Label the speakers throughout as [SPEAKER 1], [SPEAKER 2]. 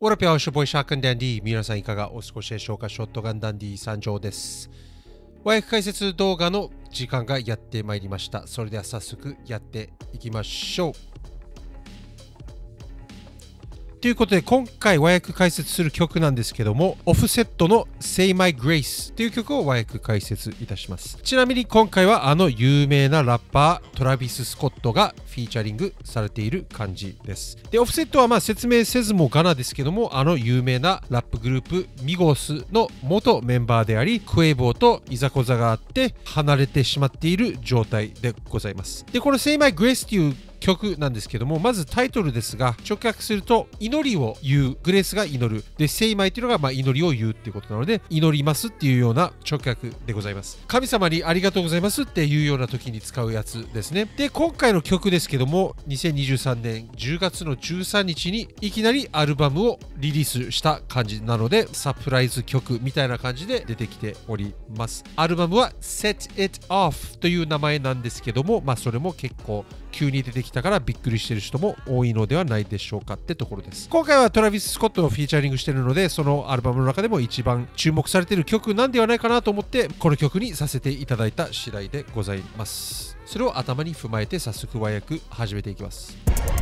[SPEAKER 1] オラピアオシュボイシャークンダンディ。皆さんいかがお過ごしでしょうか。ショットガンダンディ参上です。和訳解説動画の時間がやってまいりました。それでは早速やっていきましょう。ということで今回和訳解説する曲なんですけども、オフセットの Say My Grace という曲を和訳解説いたします。ちなみに今回は有名なラッパートラビス・スコットがフィーチャリングされている感じです。で、オフセットは説明せずもがなですけども、有名なラップグループミゴスの元メンバーであり、クエイボーといざこざがあって離れてしまっている状態でございます。で、この Say My Grace という曲なんですけども、まずタイトルですが、直訳すると祈りを言う、グレースが祈るで、Say My っていうのが祈りを言うっていうことなので、祈りますっていうような直訳でございます。神様にありがとうございますっていうような時に使うやつですね。で、今回の曲ですけども、2023年10月の13日にいきなりアルバムをリリースした感じなので、サプライズ曲みたいな感じで出てきております。アルバムは Set It Off という名前なんですけども、それも結構急に出てきたからびっくりしてる人も多いのではないでしょうかってところです。今回はトラビス・スコットをフィーチャリングしているので、そのアルバムの中でも一番注目されている曲なんではないかなと思ってこの曲にさせていただいた次第でございます。それを頭に踏まえて早速和訳始めていきます。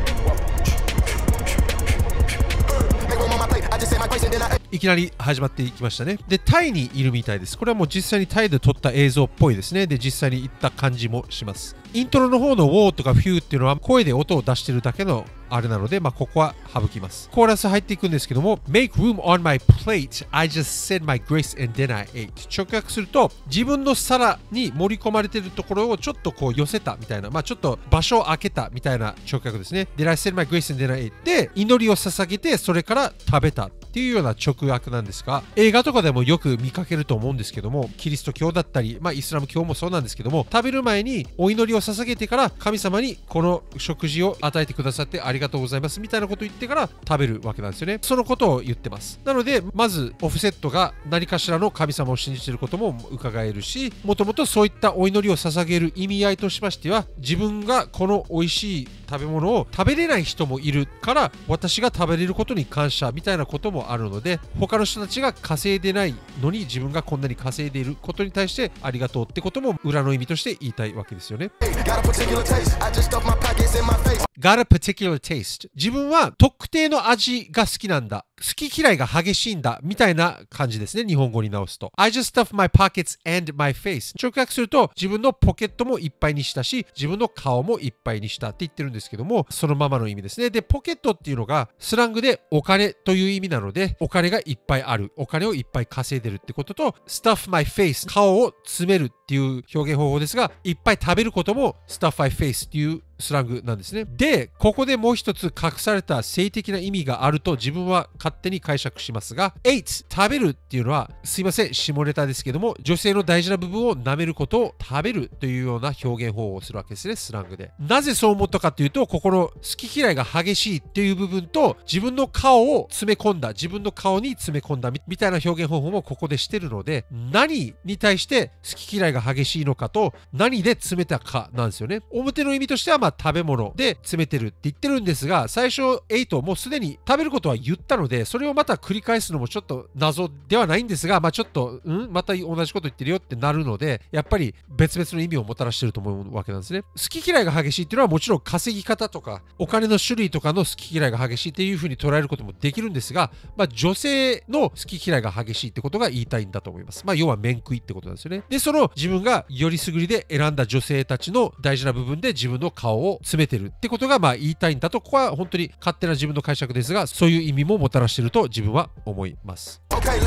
[SPEAKER 1] いきなり始まっていきましたね。で、タイにいるみたいです。これはもう実際にタイで撮った映像っぽいですね。で、実際に行った感じもします。イントロの方の WOW とか FEW っていうのは声で音を出してるだけのあれなので、ここは省きます。コーラス入っていくんですけども、Make room on my plate. I just said my grace and then I ate. 直訳すると、自分の皿に盛り込まれてるところをちょっと寄せたみたいな、ちょっと場所を空けたみたいな直訳ですね。Then I said my grace and then I ate. で、祈りを捧げて、それから食べたっていうような直訳なんですが、映画とかでもよく見かけると思うんですけども、キリスト教だったり、イスラム教もそうなんですけども、食べる前にお祈りを捧げてから神様にこの食事を与えてくださってありがとうございますみたいなことを言ってから食べるわけなんですよね。そのことを言ってます。なので、まずオフセットが何かしらの神様を信じていることも伺えるし、もともとそういったお祈りを捧げる意味合いとしましては、自分がこの美味しい食べ物を食べれない人もいるから私が食べれることに感謝みたいなこともあるので、他の人たちが稼いでないのに自分がこんなに稼いでいることに対してありがとうってことも裏の意味として言いたいわけですよね。Got a particular taste. 自分は特定の味が好きなんだ。好き嫌いが激しいんだみたいな感じですね。日本語に直すと I just stuff my pockets and my face. 直訳すると自分のポケットもいっぱいにしたし、自分の顔もいっぱいにしたって言ってるんですけども、そのままの意味ですね。で、ポケットっていうのがスラングでお金という意味なので、お金がいっぱいある、お金をいっぱい稼いでるってことと、stuff my face 顔を詰めるっていう表現方法ですが、いっぱい食べることも stuff my face っていうスラングなんですね。で、ここでもう一つ隠された性的な意味があると自分は勝手に解釈しますが、ate 食べるっていうのは、すいません下ネタですけども、女性の大事な部分を舐めることを食べるというような表現方法をするわけですね、スラングで。なぜそう思ったかというと、ここの好き嫌いが激しいっていう部分と、自分の顔を詰め込んだ、自分の顔に詰め込んだみたいな表現方法もここでしてるので、何に対して好き嫌いが激しいのかと、何で詰めたかなんですよね。表の意味としては食べ物で詰めてるって言ってるんですが、最初8もうすでに食べることは言ったので、それをまた繰り返すのもちょっと謎ではないんですが、ちょっとまた同じこと言ってるよってなるので、やっぱり別々の意味をもたらしてると思うわけなんですね。好き嫌いが激しいっていうのはもちろん稼ぎ方とかお金の種類とかの好き嫌いが激しいっていう風に捉えることもできるんですが、女性の好き嫌いが激しいってことが言いたいんだと思います。要は面食いってことなんですよね。で、その自分がよりすぐりで選んだ女性たちの大事な部分で自分の顔を詰めてるってことが言いたいんだと、ここは本当に勝手な自分の解釈ですが、そういう意味ももたらしていると自分は思います。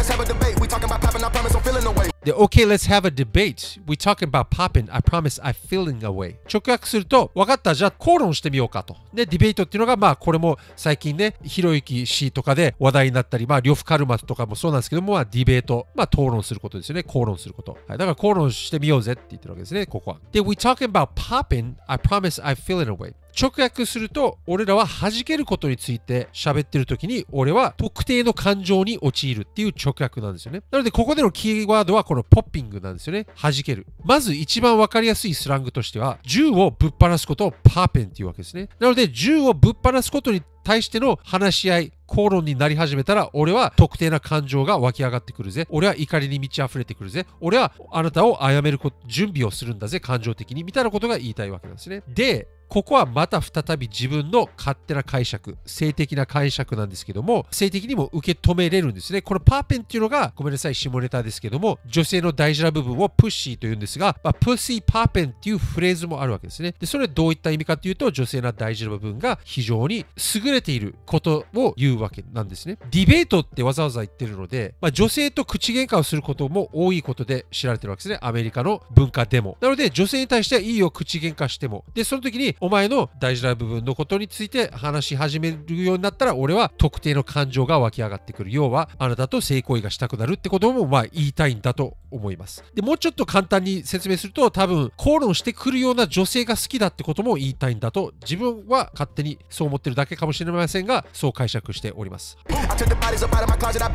[SPEAKER 1] で、OK, let's have a debate. We talking about popping. I promise I'm feeling away. 直訳すると、分かった、じゃあ口論してみようかと。で、ディベートっていうのが、これも最近ね、ひろゆき氏とかで話題になったり、呂布カルマとかもそうなんですけども、ディベート、討論することですよね。口論すること。はい、だから口論してみようぜって言ってるわけですね、ここは。で、We talking about popping. I promise I'm feeling away. 直訳すると、俺らは弾けることについて喋ってる時に、俺は特定の感情に陥るっていう直訳なんですよね。なので、ここでのキーワードはこのポッピングなんですよね。弾ける。まず一番わかりやすいスラングとしては、銃をぶっ放すことをパーペンっていうわけですね。なので、銃をぶっ放すことに対しての話し合い、口論になり始めたら、俺は特定な感情が湧き上がってくるぜ。俺は怒りに満ち溢れてくるぜ。俺はあなたを殺める準備をするんだぜ、感情的に。みたいなことが言いたいわけなんですね。で、ここはまた再び自分の勝手な解釈、性的な解釈なんですけども、性的にも受け止めれるんですね。このパーペンっていうのが、ごめんなさい、下ネタですけども、女性の大事な部分をプッシーというんですが、プシーパーペンっていうフレーズもあるわけですね。で、それどういった意味かというと、女性の大事な部分が非常に優れていることを言うわけなんですね。ディベートってわざわざ言ってるので、女性と口喧嘩をすることも多いことで知られてるわけですね。アメリカの文化でも。なので、女性に対してはいいよ、口喧嘩しても。で、その時に、お前の大事な部分のことについて話し始めるようになったら、俺は特定の感情が湧き上がってくる。要は、あなたと性行為がしたくなるってことも言いたいんだと思います。で、もうちょっと簡単に説明すると、多分、口論してくるような女性が好きだってことも言いたいんだと、自分は勝手にそう思ってるだけかもしれませんが、そう解釈しております。I took the bodies up out of my closet,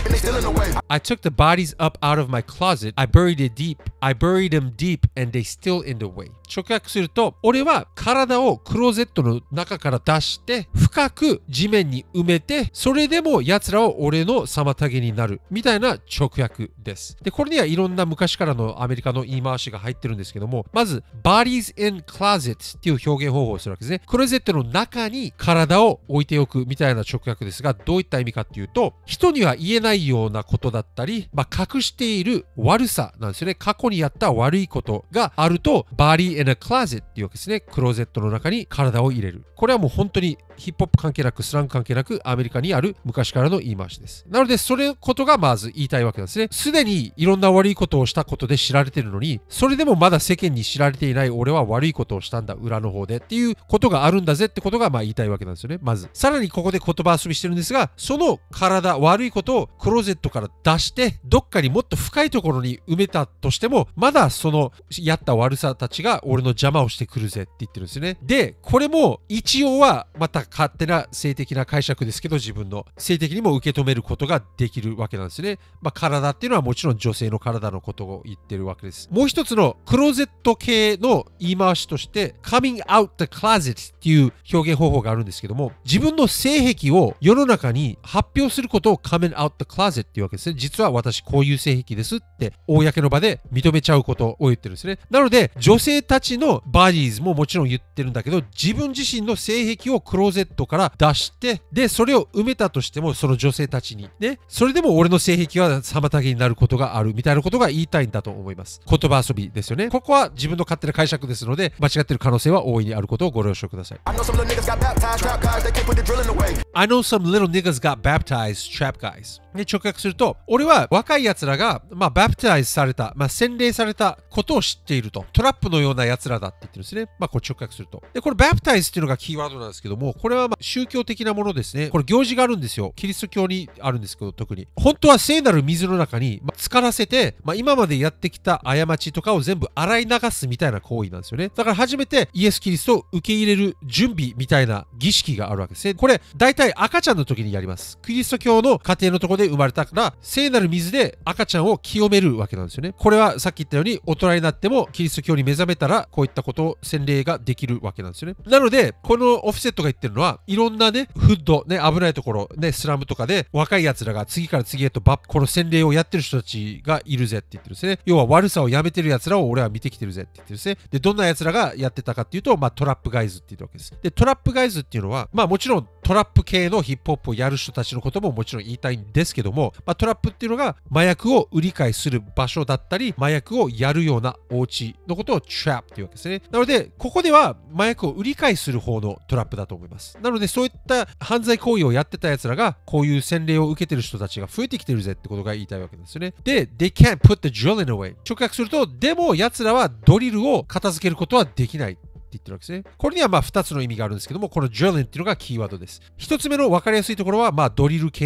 [SPEAKER 1] I buried it deep. I buried them deep and they still in the way. 直訳すると、俺は体をクローゼットの中から出して深く地面に埋めて、それでも奴らは俺の妨げになるみたいな直訳です。で、これにはいろんな昔からのアメリカの言い回しが入ってるんですけども、まず bodies in closet っていう表現方法をするわけですね。クローゼットの中に体を置いておくみたいな直訳ですが、どういった意味かっていうと、人には言えないようなことだったり、隠している悪さなんですよね。過去にやった悪いことがあると body in a closet っていうわけですね。クローゼットの中に体を入れる。これはもう本当にヒップホップ関係なく、スラング関係なく、アメリカにある昔からの言い回しです。なので、それことがまず言いたいわけなんですね。すでにいろんな悪いことをしたことで知られてるのに、それでもまだ世間に知られていない俺は悪いことをしたんだ、裏の方でっていうことがあるんだぜってことが言いたいわけなんですよね。まず。さらにここで言葉遊びしてるんですが、その体、悪いことをクローゼットから出して、どっかにもっと深いところに埋めたとしても、まだそのやった悪さたちが俺の邪魔をしてくるぜって言ってるんですよね。で、これも一応はまた勝手な性的な解釈ですけど、自分の性的にも受け止めることができるわけなんですね。体っていうのはもちろん女性の体のことを言ってるわけです。もう一つのクローゼット系の言い回しとして coming out the closet っていう表現方法があるんですけども、自分の性癖を世の中に発表することを coming out the closet っていうわけですね。実は私こういう性癖ですって公の場で認めちゃうことを言ってるんですね。なので女性たちのバディーズももちろん言ってるんだけど、自分自身の性癖をクローゼットから出して、でそれを埋めたとしても、その女性たちにね、それでも俺の性癖は妨げになることがあるみたいなことが言いたいんだと思います。言葉遊びですよね。ここは自分の勝手な解釈ですので、間違ってる可能性は大いにあることをご了承ください。I know some little niggas got baptized, trap guys. で、直訳すると、俺は若い奴らが、バプタイズされた、洗礼されたことを知っていると。トラップのような奴らだって言ってるんですね。これ直訳すると。で、これバプタイズっていうのがキーワードなんですけども、これは宗教的なものですね。これ行事があるんですよ。キリスト教にあるんですけど、特に。本当は聖なる水の中に、浸からせて、今までやってきた過ちとかを全部洗い流すみたいな行為なんですよね。だから初めてイエス・キリストを受け入れる準備みたいな儀式があるわけですね。これ、大体赤ちゃんの時にやります。キリスト教の家庭のところで生まれたから、聖なる水で赤ちゃんを清めるわけなんですよね。これはさっき言ったように、大人になってもキリスト教に目覚めたら、こういったことを洗礼ができるわけなんですよね。なので、このオフセットが言ってるのは、いろんなね、フッド、ね、危ないところ、ね、スラムとかで、若い奴らが次から次へとこの洗礼をやってる人たちがいるぜって言ってるんですね。要は悪さをやめてる奴らを俺は見てきてるぜって言ってるんですね。で、どんな奴らがやってたかっていうと、トラップガイズって言うわけです。で、トラップガイズっていうのは、もちろんトラップ系のヒップホップをやる人たちのことももちろん言いたいんですけども、トラップっていうのが麻薬を売り買いする場所だったり、麻薬をやるようなお家のことを trap っていうわけですね。なので、ここでは麻薬を売り買いする方のトラップだと思います。なので、そういった犯罪行為をやってた奴らが、こういう洗礼を受けてる人たちが増えてきてるぜってことが言いたいわけですよね。で、they can't put the drilling away。直訳すると、でも奴らはドリルを片付けることはできない。言ってるわけですね。これには2つの意味があるんですけども、この drilling っていうのがキーワードです。1つ目の分かりやすいところは、ドリル系の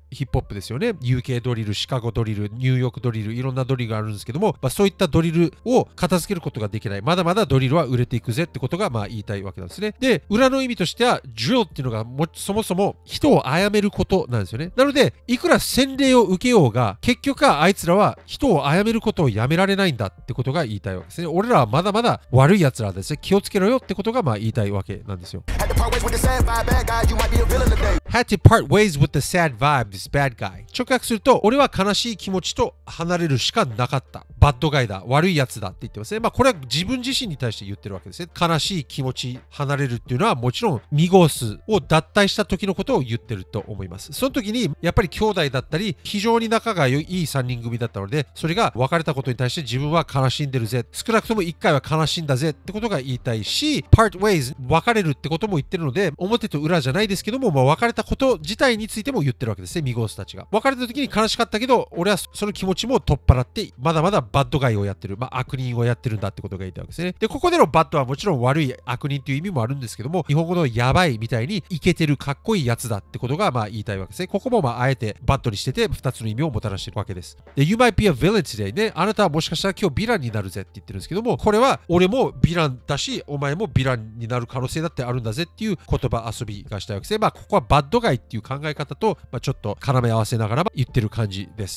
[SPEAKER 1] ヒップホップですよね。UK ドリル、シカゴドリル、ニューヨークドリル、いろんなドリルがあるんですけども、そういったドリルを片付けることができない。まだまだドリルは売れていくぜってことが言いたいわけなんですね。で、裏の意味としては、drill っていうのがそもそも人を殺めることなんですよね。なので、いくら洗礼を受けようが、結局はあいつらは人を殺めることをやめられないんだってことが言いたいわけですね。俺らはまだまだ悪い奴らですね。気をつけろよってことが言いたいわけなんですよ。Had to part ways with the sad vibe, this bad guy. 直訳すると、俺は悲しい気持ちと離れるしかなかった。バッドガイだ。悪いやつだって言ってますね。これは自分自身に対して言ってるわけですね。悲しい気持ち、離れるっていうのはもちろんミゴースを脱退した時のことを言ってると思います。その時に、やっぱり兄弟だったり、非常に仲がいい3人組だったので、それが別れたことに対して自分は悲しんでるぜ。少なくとも1回は悲しんだぜってことが言いたいし、part ways、別れるってことも言ってるので、表と裏じゃないですけども、別れたこと自体についても言ってるわけですね、ミゴースたちが。別れた時に悲しかったけど、俺はその気持ちも取っ払って、まだまだバッドガイをやってる、悪人をやってるんだってことが言いたいわけですね。で、ここでのバッドはもちろん悪い悪人っていう意味もあるんですけども、日本語のやばいみたいにイケてるかっこいいやつだってことが言いたいわけですね。ここもあえてバッドにしてて2つの意味をもたらしてるわけです。で、You might be a villain today ね。あなたはもしかしたら今日ヴィランになるぜって言ってるんですけども、これは俺もヴィランだし、お前もヴィランになる可能性だってあるんだぜっていう言葉遊びがしたいわけですね。ここはバッドガイっていう考え方と、ちょっと絡め合わせながら言ってる感じです。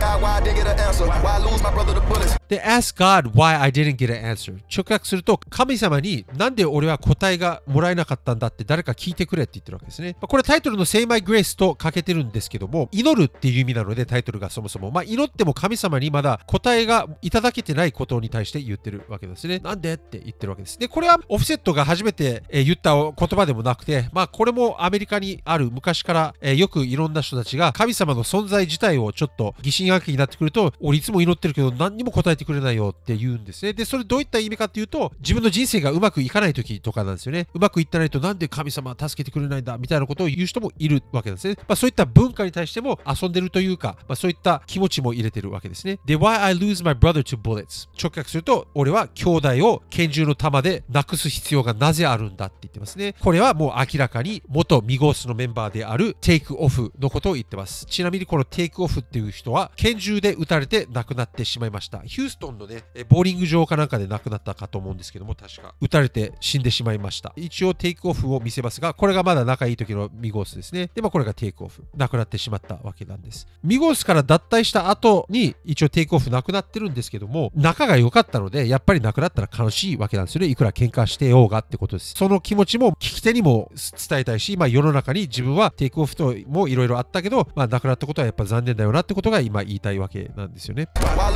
[SPEAKER 1] で、Ask God why I didn't get an answer。直訳すると、神様になんで俺は答えがもらえなかったんだって誰か聞いてくれって言ってるわけですね。これタイトルの Say My Grace とかけてるんですけども、祈るっていう意味なのでタイトルがそもそも、祈っても神様にまだ答えがいただけてないことに対して言ってるわけですね。なんでって言ってるわけです。で、これはオフセットが初めて言った言葉でもなくて、これもアメリカにある昔からよくいろんな人たちが神様の存在自体をちょっと疑心暗鬼になってくると、俺いつも祈ってるけど何にも答えてくれないよって言うんですね。で、それどういった意味かっていうと、自分の人生がうまくいかない時とかなんですよね。うまくいってないとなんで神様は助けてくれないんだみたいなことを言う人もいるわけなんですね。そういった文化に対しても遊んでるというか、そういった気持ちも入れてるわけですね。で、Why I lose my brother to bullets。直訳すると、俺は兄弟を拳銃の弾でなくす必要がなぜあるんだって言ってますね。これはもう明らかに元ミゴースのメンバーであるテイクオフのことを言ってます。ちなみにこのテイクオフっていう人は拳銃で撃たれて亡くなってしまいました。ヒューストンのね、ボーリング場かなんかで亡くなったかと思うんですけども、確か撃たれて死んでしまいました。一応テイクオフを見せますが、これがまだ仲いい時のミゴースですね。で、これがテイクオフ。亡くなってしまったわけなんです。ミゴースから脱退した後に一応テイクオフ亡くなってるんですけども、仲が良かったので、やっぱり亡くなったら悲しいわけなんですよね。いくら喧嘩してようがってことです。その気持ちも聞き手にも伝えたいし、世の中に自分はテイクオフともいろいろあったけど、亡くなったことはやっぱ残念だよなってことが今言いたいわけなんですよね。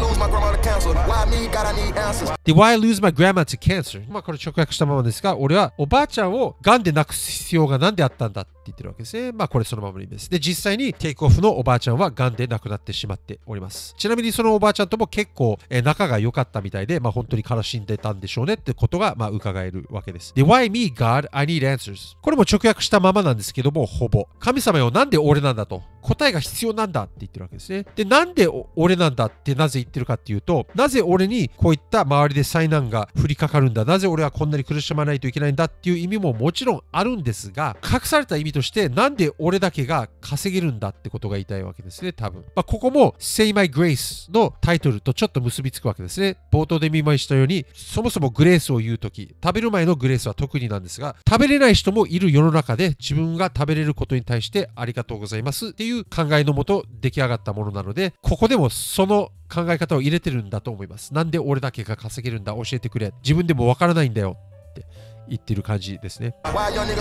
[SPEAKER 1] で、Why I lose my grandma to cancer。これ直訳したままですが、俺はおばあちゃんを癌で亡くす必要がなんであったんだって言ってるわけですね。これそのままの意味です。で、実際にテイクオフのおばあちゃんは癌で亡くなってしまっております。ちなみにそのおばあちゃんとも結構仲が良かったみたいで、本当に悲しんでたんでしょうねってことが伺えるわけです。で、Why me, God? I need answers。これも直訳したままなんですけども、ほぼ。神様よ、なんで俺なんだと。答えが必要なんだって言ってるわけですね。で、なんで俺なんだってなぜ言ってるかっていうと、なぜ俺にこういった周りで災難が降りかかるんだ、なぜ俺はこんなに苦しまないといけないんだっていう意味ももちろんあるんですが、隠された意味として、なんで俺だけが稼げるんだってことが言いたいわけですね、多分。ここも Say My Grace のタイトルとちょっと結びつくわけですね。冒頭で見ましたように、そもそもグレースを言うとき、食べる前のグレースは特になんですが、食べれない人もいる世の中で自分が食べれることに対してありがとうございますっていう考えのもと出来上がったものなので、ここでもその考え方を入れてるんだと思います。なんで俺だけが稼げるんだ、教えてくれ。自分でもわからないんだよって言ってる感じですね。Why young niggas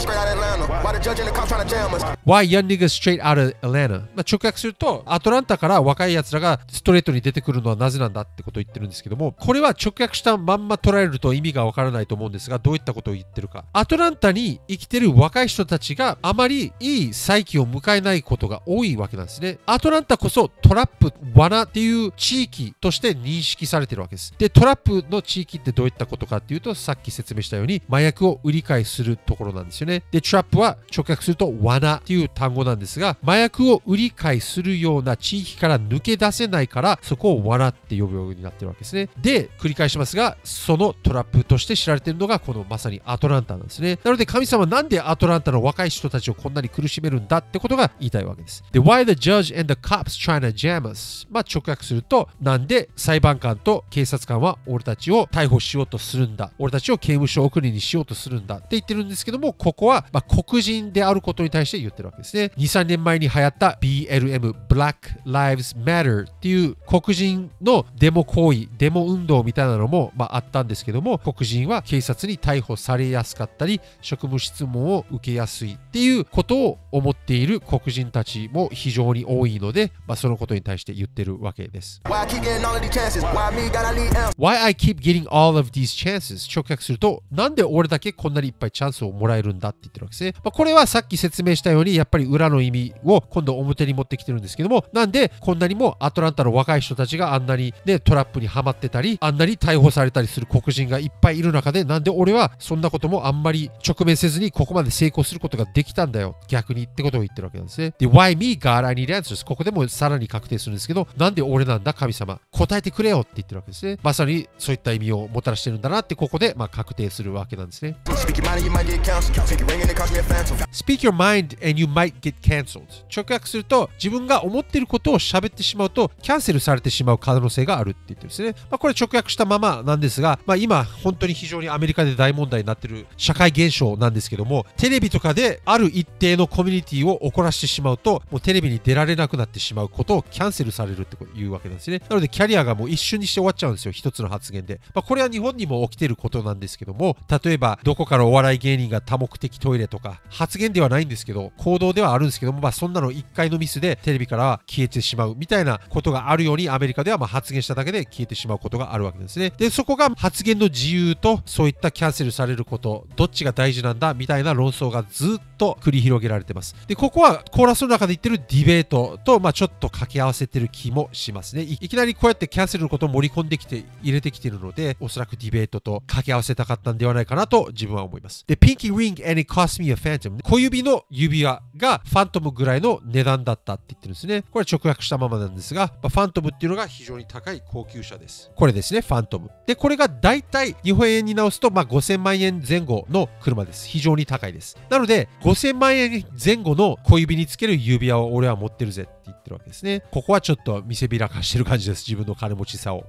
[SPEAKER 1] straight out of Atlanta？ 直訳すると、アトランタから若い奴らがストレートに出てくるのはなぜなんだってことを言ってるんですけども、これは直訳したまんま捉えると意味がわからないと思うんですが、どういったことを言ってるか。アトランタに生きてる若い人たちがあまりいい再起を迎えないことが多いわけなんですね。アトランタこそトラップ、罠っていう地域として認識されてるわけです。で、トラップの地域ってどういったことかっていうと、さっき説明したように、麻薬薬を売り買いするところなんですよね。で、トラップは直訳すると罠っていう単語なんですが、麻薬を売り買いするような地域から抜け出せないから、そこを罠って呼ぶようになってるわけですね。で、繰り返しますが、そのトラップとして知られているのが、このまさにアトランタなんですね。なので、神様はなんでアトランタの若い人たちをこんなに苦しめるんだってことが言いたいわけです。で、Why the judge and the cops trying to jam us? まあ、直訳すると、なんで裁判官と警察官は俺たちを逮捕しようとするんだ。俺たちを刑務所送りにしようとするんだって言ってるんですけども、ここは、黒人であることに対して言ってるわけですね。2、3年前に流行った BLM Black Lives Matter っていう黒人のデモ行為、デモ運動みたいなのも、あったんですけども、黒人は警察に逮捕されやすかったり、職務質問を受けやすいっていうことを思っている黒人たちも非常に多いので、そのことに対して言ってるわけです。Why I keep getting all of these chances? 直訳すると、なんで俺だけこんなにいっぱいチャンスをもらえるんだって言ってるわけですね。これはさっき説明したように、やっぱり裏の意味を今度表に持ってきてるんですけども、なんでこんなにもアトランタの若い人たちがあんなにね、トラップにはまってたり、あんなに逮捕されたりする黒人がいっぱいいる中で、なんで俺はそんなこともあんまり直面せずにここまで成功することができたんだよ。逆にってことを言ってるわけなんですね。で、Why me, God? I need answers. ここでもさらに確定するんですけど、なんで俺なんだ神様。答えてくれよって言ってるわけですね。まさにそういった意味をもたらしてるんだなってここで確定するわけなんですね。Speak your mind and you might get cancelled. 直訳すると、自分が思っていることを喋ってしまうとキャンセルされてしまう可能性があるって言ってるんですね。これ直訳したままなんですが、今本当に非常にアメリカで大問題になっている社会現象なんですけども、テレビとかである一定のコミュニティを怒らしてしまうと、もうテレビに出られなくなってしまうことをキャンセルされるっていうわけなんですね。なのでキャリアがもう一瞬にして終わっちゃうんですよ。一つの発言で。これは日本にも起きていることなんですけども、例えばどこからお笑い芸人が多目的トイレとか、発言ではないんですけど、行動ではあるんですけども、そんなの一回のミスでテレビから消えてしまうみたいなことがあるように、アメリカでは発言しただけで消えてしまうことがあるわけですね。で、そこが発言の自由とそういったキャンセルされること、どっちが大事なんだみたいな論争がずっと繰り広げられてます。で、ここはコーラスの中で言ってるディベートと、ちょっと掛け合わせてる気もしますね。いきなりこうやってキャンセルのことを盛り込んできて入れてきてるので、おそらくディベートと掛け合わせたかったんではないかなと自分は思います。で、Pinky Ring and it cost me a phantom。小指の指輪がファントムぐらいの値段だったって言ってるんですね。これ直訳したままなんですが、ファントムっていうのが非常に高い高級車です。これですね、ファントム。で、これがだいたい日本円に直すと、5000万円前後の車です。非常に高いです。なので、5000万円前後の小指につける指輪を俺は持ってるぜって言ってるわけですね。ここはちょっと見せびらかしてる感じです。自分の金持ちさを。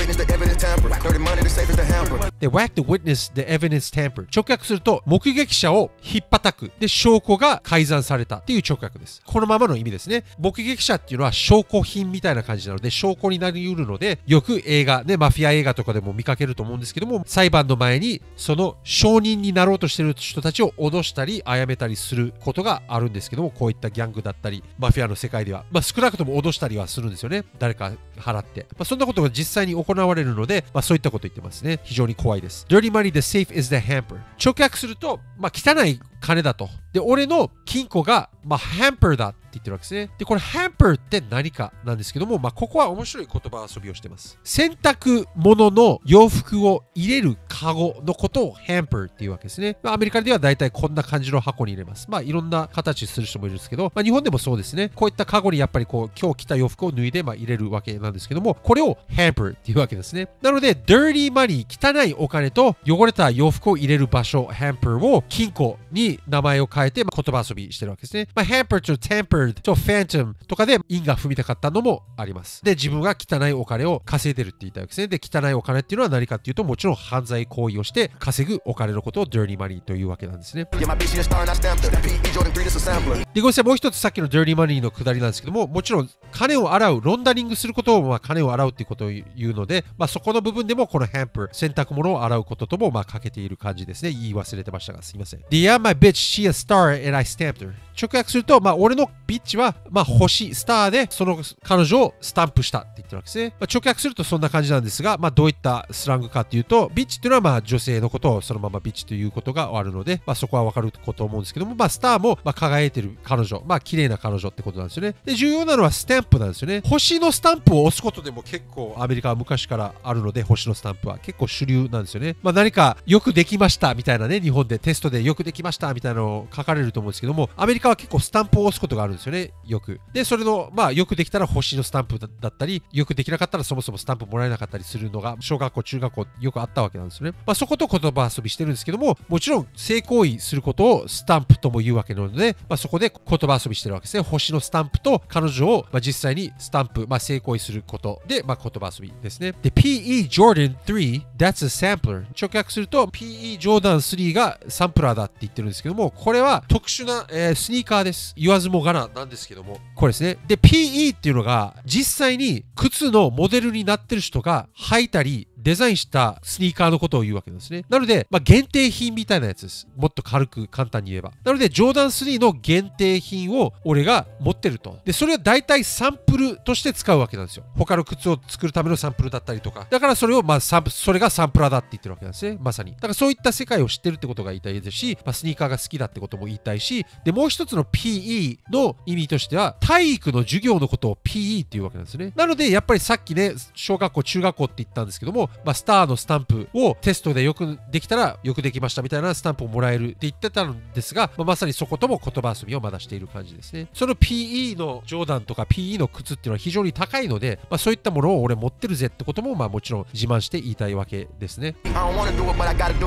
[SPEAKER 1] で、whack the witness the evidence tampered。直訳すると、目撃者を引っ叩く。で、証拠が改ざんされたっていう直訳です。このままの意味ですね。目撃者っていうのは証拠品みたいな感じなので、証拠になり得るので、よく映画、マフィア映画とかでも見かけると思うんですけども、裁判の前に、その証人になろうとしている人たちを脅したり、殺めたりすることがあるんですけども、こういったギャングだったり、マフィアの世界では、少なくとも脅したりはするんですよね。誰か払って。そんなことが実際に行われるので、そういったこと言ってますね。非常に怖いです。Dirty money, the safe is the hamper。直訳すると、汚い金だと。で、俺の金庫が、hamper だって言ってるわけですね。で、これ hamper って何かなんですけども、ここは面白い言葉遊びをしてます。洗濯物の洋服を入れるカゴのことを hamper っていうわけですね。アメリカではだいたいこんな感じの箱に入れます。いろんな形する人もいるんですけど、日本でもそうですね。こういったカゴにやっぱり今日着た洋服を脱いで入れるわけなんですけども、これを hamper っていうわけですね。なので、dirty money、汚いお金と汚れた洋服を入れる場所、hamper を金庫に名前を変えて、言葉遊びしてるわけですね。hamper と tempered と phantom とかで因が踏みたかったのもあります。で、自分が汚いお金を稼いでるって言いたいわけですね。で、汚いお金っていうのは何かっていうと、もちろん犯罪行為をして稼ぐお金のことを dirty money というわけなんですね。で、ごめんなさい、もう一つさっきの dirty money のくだりなんですけども、もちろん金を洗う、ロンダリングすることを金を洗うっていうことを言うので、そこの部分でもこの hamper、洗濯物を洗うことともかけている感じですね。言い忘れてましたが、すいません。で、Yeah, my bitch, she a star and I stamped her.直訳すると、俺のビッチは、星、スターで、その彼女をスタンプしたって言ってるわけですね。直訳するとそんな感じなんですが、どういったスラングかっていうと、ビッチっていうのは、女性のことをそのままビッチということがあるので、そこはわかると思うんですけども、スターも、輝いてる彼女、綺麗な彼女ってことなんですよね。で、重要なのはスタンプなんですよね。星のスタンプを押すことでも結構アメリカは昔からあるので、星のスタンプは結構主流なんですよね。何かよくできましたみたいなね、日本でテストでよくできましたみたいなのを書かれると思うんですけども、アメリカは結構スタンプを押すことがあるんですよね、よく。で、それの、よくできたら星のスタンプだったり、よくできなかったらそもそもスタンプもらえなかったりするのが、小学校、中学校、よくあったわけなんですよね。そこと言葉遊びしてるんですけども、もちろん性行為することをスタンプとも言うわけなので、そこで言葉遊びしてるわけですね。星のスタンプと彼女を、実際にスタンプ、性行為することで、言葉遊びですね。で、PE Jordan 3, that's a sampler。直訳すると、PE Jordan 3がサンプラーだって言ってるんですけども、これは特殊な、スニーカーです。言わずもがななんですけども、これですね。で、PE っていうのが、実際に靴のモデルになってる人が履いたり、デザインしたスニーカーのことを言うわけですね。なので、限定品みたいなやつです。もっと軽く簡単に言えば。なので、ジョーダン3の限定品を俺が持ってると。で、それは大体サンプルとして使うわけなんですよ。他の靴を作るためのサンプルだったりとか。だからそれを、それがサンプラーだって言ってるわけなんですね。まさに。だからそういった世界を知ってるってことが言いたいですし、スニーカーが好きだってことも言いたいし、で、もう一つの PE の意味としては、体育の授業のことを PE っていうわけなんですね。なので、やっぱりさっきね、小学校、中学校って言ったんですけども、スターのスタンプをテストでよくできたらよくできましたみたいなスタンプをもらえるって言ってたんですが、まさにそことも言葉遊びをまだしている感じですね。その PE のジョーダンとか PE の靴っていうのは非常に高いので、そういったものを俺持ってるぜってことももちろん自慢して言いたいわけですね。I don't wanna do it but I gotta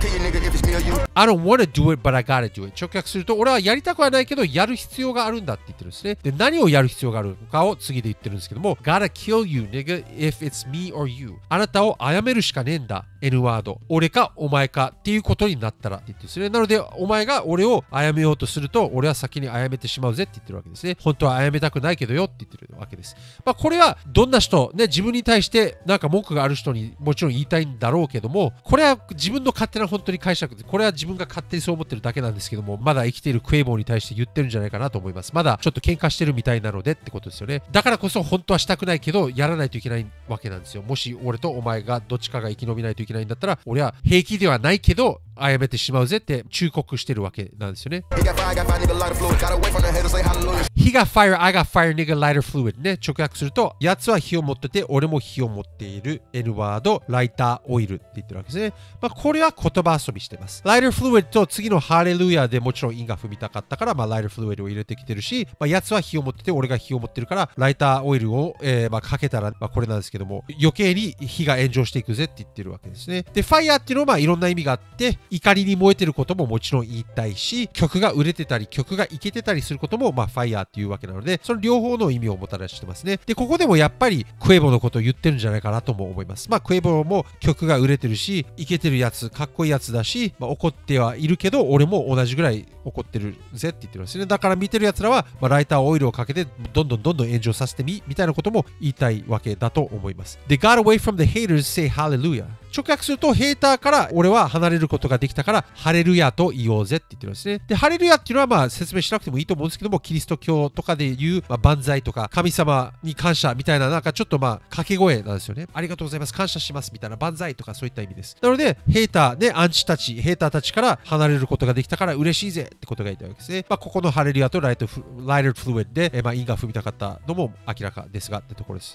[SPEAKER 1] do it 直訳すると、俺はやりたくはないけどやる必要があるんだって言ってるんですね。で、何をやる必要があるのかを次で言ってるんですけども、gotta kill you nigga if it's me or you。 あなたを殺めるしかねえんだ。N ワード。俺かお前かっていうことになったらって言ってるんですね。なので、お前が俺を殺めようとすると、俺は先に殺めてしまうぜって言ってるわけですね。本当は殺めたくないけどよって言ってるわけです。これはどんな人、ね、自分に対してなんか文句がある人にもちろん言いたいんだろうけども、これは自分の勝手な本当に解釈で、これは自分が勝手にそう思ってるだけなんですけども、まだ生きているクエイボーに対して言ってるんじゃないかなと思います。まだちょっと喧嘩してるみたいなのでってことですよね。だからこそ本当はしたくないけど、やらないといけないわけなんですよ。もし俺とお前がどっちかが生き延びないといけないんだったら、俺は平気ではないけど殺めてしまうぜって忠告してるわけなんですよね。He got fire, I got fire, nigga, lighter fluid ね。直訳すると、やつは火を持ってて、俺も火を持っている N ワード、ライターオイルって言ってるわけですね。これは言葉遊びしてます。lighter fluid と次のハレルヤでもちろん因が踏みたかったから、lighter fluid を入れてきてるし、やつは火を持ってて、俺が火を持ってるから、ライターオイルを、かけたら、これなんですけども、余計に火が炎上していくぜって言ってるわけですね。で、ファイヤーっていうのはいろんな意味があって、怒りに燃えてることももちろん言いたいし、曲が売れてたり、曲がイケてたりすることも、ファイヤーっていうわけなので、その両方の意味をもたらしてますね。で、ここでもやっぱりクエボのことを言ってるんじゃないかなとも思います。クエボも曲が売れてるし、イケてるやつ、かっこいいやつだし、怒ってはいるけど、俺も同じぐらい怒ってるぜって言ってるんですね。だから見てるやつらは、ライターオイルをかけて、どんどん炎上させてみたいなことも言いたいわけだと思います。They got away from the haters, say hallelujah。直訳すると、ヘーターから俺は離れることができたから、ハレルヤと言おうぜって言ってるんですね。で、ハレルヤっていうのは説明しなくてもいいと思うんですけども、キリスト教とかで言う、万歳とか、神様に感謝みたいな、なんかちょっと掛け声なんですよね。ありがとうございます、感謝しますみたいな、万歳とかそういった意味です。なので、ヘーターね、アンチたち、ヘーターたちから離れることができたから嬉しいぜってことが言いたいわけですね。ここのハレルヤとライターフルイッドで、因が踏みたかったのも明らかですがってところです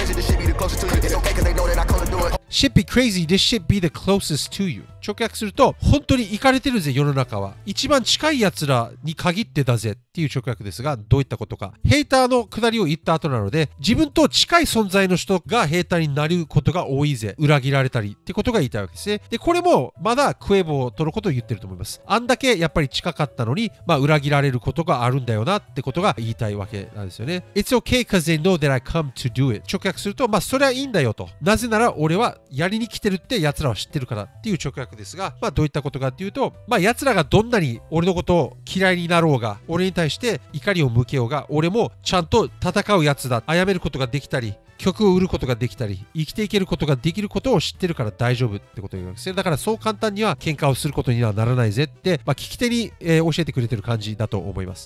[SPEAKER 1] 。Shit be crazy, this shit be the closest to you。直訳すると、本当にイカれてるぜ、世の中は。一番近い奴らに限ってだぜっていう直訳ですが、どういったことか。ヘーターの下りを言った後なので、自分と近い存在の人がヘーターになることが多いぜ。裏切られたりってことが言いたいわけですね。で、これもまだクエボとのことを言ってると思います。あんだけやっぱり近かったのに、裏切られることがあるんだよなってことが言いたいわけなんですよね。It's okay cause they know that I come to do it。直訳すると、それはいいんだよと。なぜなら俺はやりに来てるって奴らは知ってるからっていう直訳訳ですが、どういったことかっていうと、奴らがどんなに俺のことを嫌いになろうが、俺に対して怒りを向けようが、俺もちゃんと戦うやつだ、殺めることができたり、曲を売ることができたり、生きていけることができることを知ってるから大丈夫ってことを言うわけですね。だからそう簡単には喧嘩をすることにはならないぜって、聞き手に、教えてくれてる感じだと思います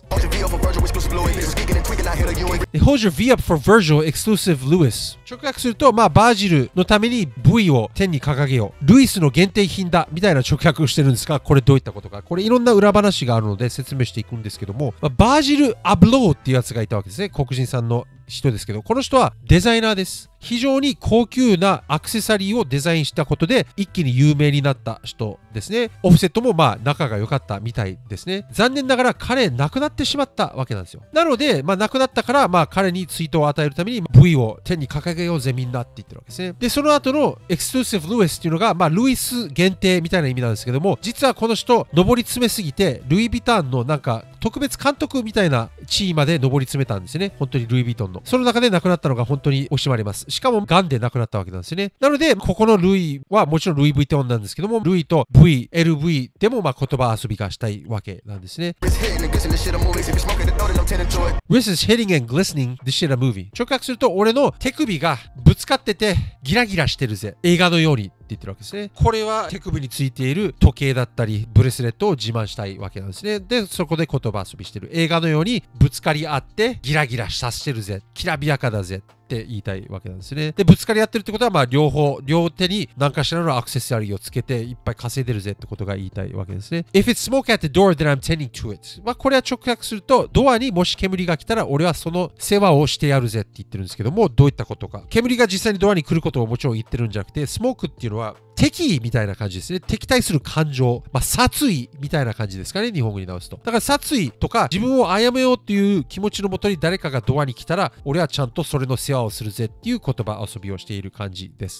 [SPEAKER 1] 。Hold your V up for Virgil exclusive Lewis。直訳すると、バージルのために V を天に掲げよう。ルイスの限定品だみたいな直訳をしてるんですが、これどういったことか。これいろんな裏話があるので説明していくんですけども、バージル・アブローっていうやつがいたわけですね。黒人さんの人ですけど、この人はデザイナーです。非常に高級なアクセサリーをデザインしたことで一気に有名になった人ですね。オフセットも仲が良かったみたいですね。残念ながら彼亡くなってしまったわけなんですよ。なので、亡くなったから彼に追悼を与えるために V を天に掲げようぜみんなって言ってるわけですね。で、その後のエクスクルーシブ・ルイスっていうのが、ルイス限定みたいな意味なんですけども、実はこの人上り詰めすぎてルイ・ヴィタンの特別監督みたいな地位まで上り詰めたんですよね。本当にルイ・ヴィトンの。その中で亡くなったのが本当に惜しまれます。しかも癌で亡くなったわけなんですよね。なので、ここのルイはもちろんルイ・ヴィトンなんですけども、ルイと V、LV でも言葉遊びがしたいわけなんですね。Wrist is hitting and glistening the shit a movie。直訳すると、俺の手首がぶつかっててギラギラしてるぜ。映画のように。って言ってるわけですね。これは手首についている時計だったりブレスレットを自慢したいわけなんですね。で、そこで言葉遊びしてる。映画のようにぶつかり合ってギラギラさせてるぜ。きらびやかだぜ。って言いたいわけなんですね。で、ぶつかり合ってるってことは、両手に何かしらのアクセサリーをつけていっぱい稼いでるぜってことが言いたいわけですね。If it's smoke at the door, then I'm tending to it。これは直訳すると、ドアにもし煙が来たら、俺はその世話をしてやるぜって言ってるんですけども、どういったことか。煙が実際にドアに来ることをもちろん言ってるんじゃなくて、スモークっていうのは、敵意みたいな感じですね。敵対する感情。殺意みたいな感じですかね。日本語に直すと。だから殺意とか自分を殺めようっていう気持ちのもとに誰かがドアに来たら、俺はちゃんとそれの世話をするぜっていう言葉遊びをしている感じです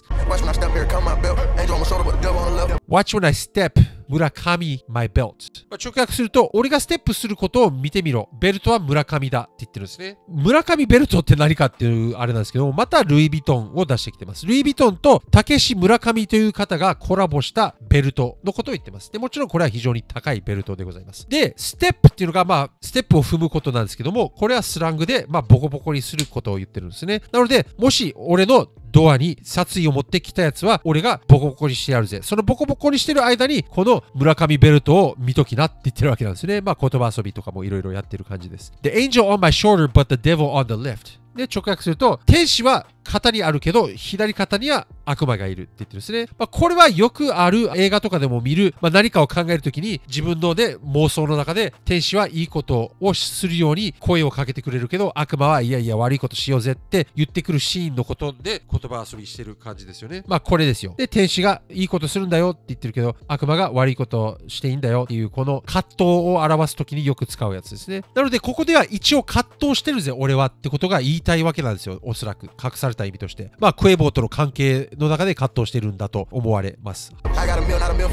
[SPEAKER 1] 。Watch when I step村上 my belt。直訳すると、俺がステップすることを見てみろ。ベルトは村上だって言ってるんですね。村上ベルトって何かっていうあれなんですけども、またルイ・ヴィトンを出してきてます。ルイ・ヴィトンとたけし村上という方がコラボしたベルトのことを言ってます。で、もちろんこれは非常に高いベルトでございます。で、ステップっていうのがステップを踏むことなんですけども、これはスラングでボコボコにすることを言ってるんですね。なので、もし俺のドアに殺意を持ってきたやつは俺がボコボコにしてやるぜ。そのボコボコにしてる間にこの村上ベルトを見ときなって言ってるわけなんですね。言葉遊びとかもいろいろやってる感じです。The angel on my shoulder but the devil on the left。で、直訳すると、天使は肩にあるけど、左肩には悪魔がいるって言ってるんですね。これはよくある映画とかでも見る、何かを考えるときに、自分の妄想の中で、天使はいいことをするように声をかけてくれるけど、悪魔はいやいや悪いことしようぜって言ってくるシーンのことで言葉遊びしてる感じですよね。これですよ。で、天使がいいことするんだよって言ってるけど、悪魔が悪いことをしていいんだよっていう、この葛藤を表すときによく使うやつですね。なので、ここでは一応葛藤してるぜ、俺はってことが言いたいわけなんですよ。おそらく隠された意味として。クエボーとの関係の中で葛藤しているんだと思われます。I got a meal, not a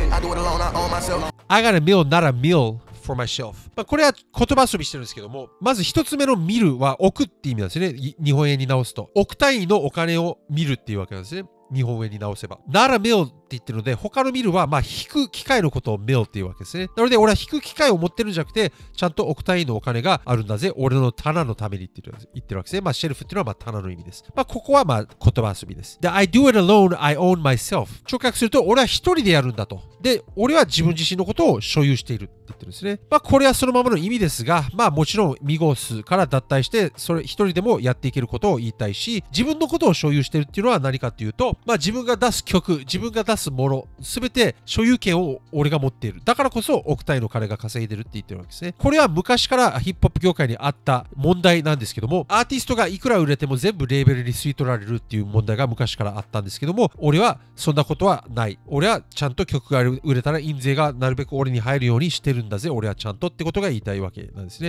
[SPEAKER 1] meal for myself。これは言葉遊びしてるんですけども、まず一つ目の見るは置くって意味なんですね。日本円に直すと。億単位のお金を見るっていうわけなんですね。日本円に直せば。not a mealって言ってるので、他の見るは、引く機械のことを mill っていうわけですね。なので、俺は引く機械を持ってるんじゃなくて、ちゃんと億単位のお金があるんだぜ。俺の棚のためにって言ってるわけですね。シェルフっていうのは棚の意味です。ここは言葉遊びです。で、I do it alone, I own myself。直訳すると、俺は一人でやるんだと。で、俺は自分自身のことを所有しているって言ってるんですね。これはそのままの意味ですが、もちろんミゴスから脱退して、それ一人でもやっていけることを言いたいし、自分のことを所有しているっていうのは何かっていうと、自分が出す曲、自分が出すもの、すべて所有権を俺が持っている。だからこそ億単位の金が稼いでるって言ってるわけですね。これは昔からヒップホップ業界にあった問題なんですけども、アーティストがいくら売れても全部レーベルに吸い取られるっていう問題が昔からあったんですけども、俺はそんなことはない。俺はちゃんと曲が売れたら印税がなるべく俺に入るようにしてるんだぜ。俺はちゃんとってことが言いたいわけなんです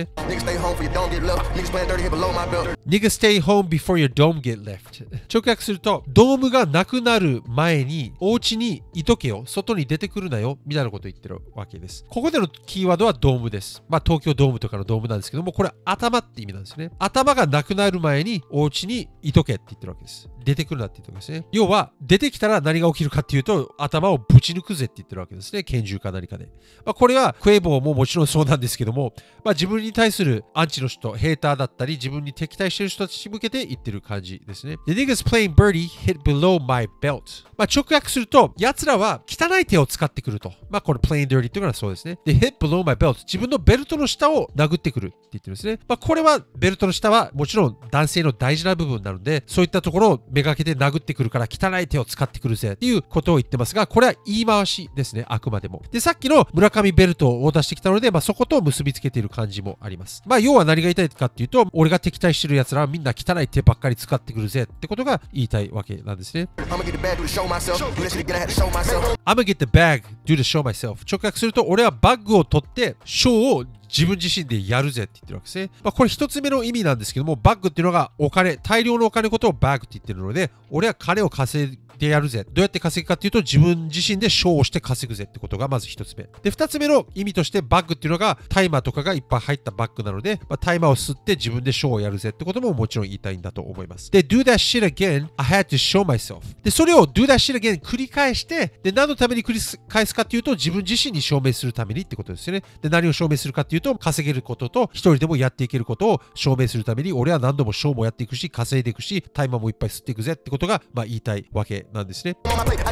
[SPEAKER 1] ね。Nigga stay home before your dome get left。直訳すると、ドームが流なくなる前にお家にいとけよ、外に出てくるなよ、みたいなことを言ってるわけです。ここでのキーワードはドームです。東京ドームとかのドームなんですけども、これ頭って意味なんですね。頭がなくなる前にお家にいとけって言ってるわけです。出てくるなって言ってるわけですね。要は、出てきたら何が起きるかっていうと、頭をぶち抜くぜって言ってるわけですね。拳銃か何かで。これはクエボーももちろんそうなんですけども、自分に対するアンチの人、ヘーターだったり、自分に敵対してる人たちに向けて言ってる感じですね。The niggas playing birdie hit below my belt。直訳すると、奴らは汚い手を使ってくると。これ playing dirty っていうのはそうですね。で、hit below my belt。自分のベルトの下を殴ってくるって言ってるんですね。これはベルトの下はもちろん男性の大事な部分なので、そういったところをめがけて殴ってくるから汚い手を使ってくるぜっていうことを言ってますが、これは言い回しですね。あくまでも。で、さっきの村上ベルトを出してきたので、そこと結びつけている感じもあります。要は何が言いたいかっていうと、俺が敵対してる奴らはみんな汚い手ばっかり使ってくるぜってことが言いたいわけなんですね。I'm gonna get the bag, do the show myself。直訳すると、俺はバッグを取ってショーを自分自身でやるぜって言ってるわけですね。これ一つ目の意味なんですけども、バッグっていうのがお金、大量のお金のことをバッグって言ってるので、俺は金を稼いでやるぜ。どうやって稼ぐかっていうと、自分自身でショーをして稼ぐぜってことがまず一つ目。で、二つ目の意味としてバッグっていうのがタイマーとかがいっぱい入ったバッグなので、タイマーを吸って自分でショーをやるぜってことももちろん言いたいんだと思います。で、do that shit again, I had to show myself。で、それを do that shit again 繰り返して、で、何のために繰り返すかっていうと、自分自身に証明するためにってことですよね。で、何を証明するかっていうと、稼げることと、一人でもやっていけることを証明するために、俺は何度もショーもやっていくし、稼いでいくし、タイマーもいっぱい吸っていくぜってことが、言いたいわけなんですね。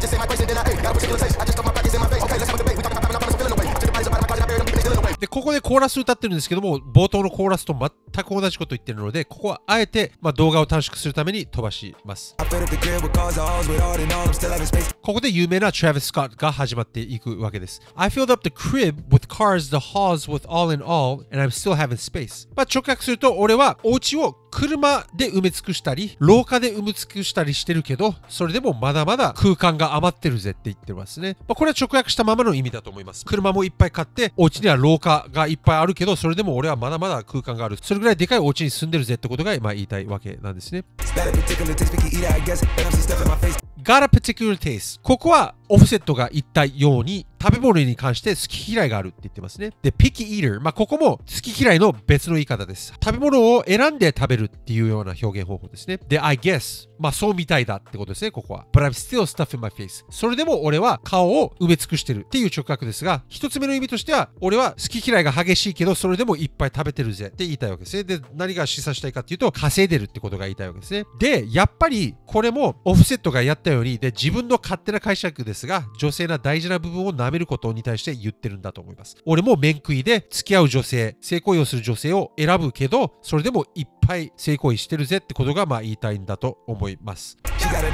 [SPEAKER 1] で、ここでコーラス歌ってるんですけども、冒頭のコーラスと全く同じこと言ってるので、ここはあえて、動画を短縮するために飛ばします。ここで有名な Travis Scott が始まっていくわけです。I filled up the crib with cars, the halls with all in all, and I'm still having space。直訳すると、俺はお家を車で埋め尽くしたり、廊下で埋め尽くしたりしてるけど、それでもまだまだ空間が余ってるぜって言ってますね。これは直訳したままの意味だと思います。車もいっぱい買って、お家には廊下がいっぱいあるけど、それでも俺はまだまだ空間がある。それぐらいでかいお家に住んでるぜってことが言いたいわけなんですね。Got a particular taste。ここはオフセットが言ったように食べ物に関して好き嫌いがあるって言ってますね。で、picky eater。ここも好き嫌いの別の言い方です。食べ物を選んで食べるっていうような表現方法ですね。で、I guess。そうみたいだってことですね、ここは。But I'm still stuffing my face。それでも俺は顔を埋め尽くしてるっていう直訳ですが、一つ目の意味としては、俺は好き嫌いが激しいけど、それでもいっぱい食べてるぜって言いたいわけですね。で、何が示唆したいかっていうと、稼いでるってことが言いたいわけですね。で、やっぱりこれもオフセットがやったように、で、自分の勝手な解釈ですが、女性な大事な部分を舐めることに対して言ってるんだと思います。俺も面食いで付き合う女性、性行為をする女性を選ぶけど、それでもいっぱい性行為してるぜってことが言いたいんだと思います。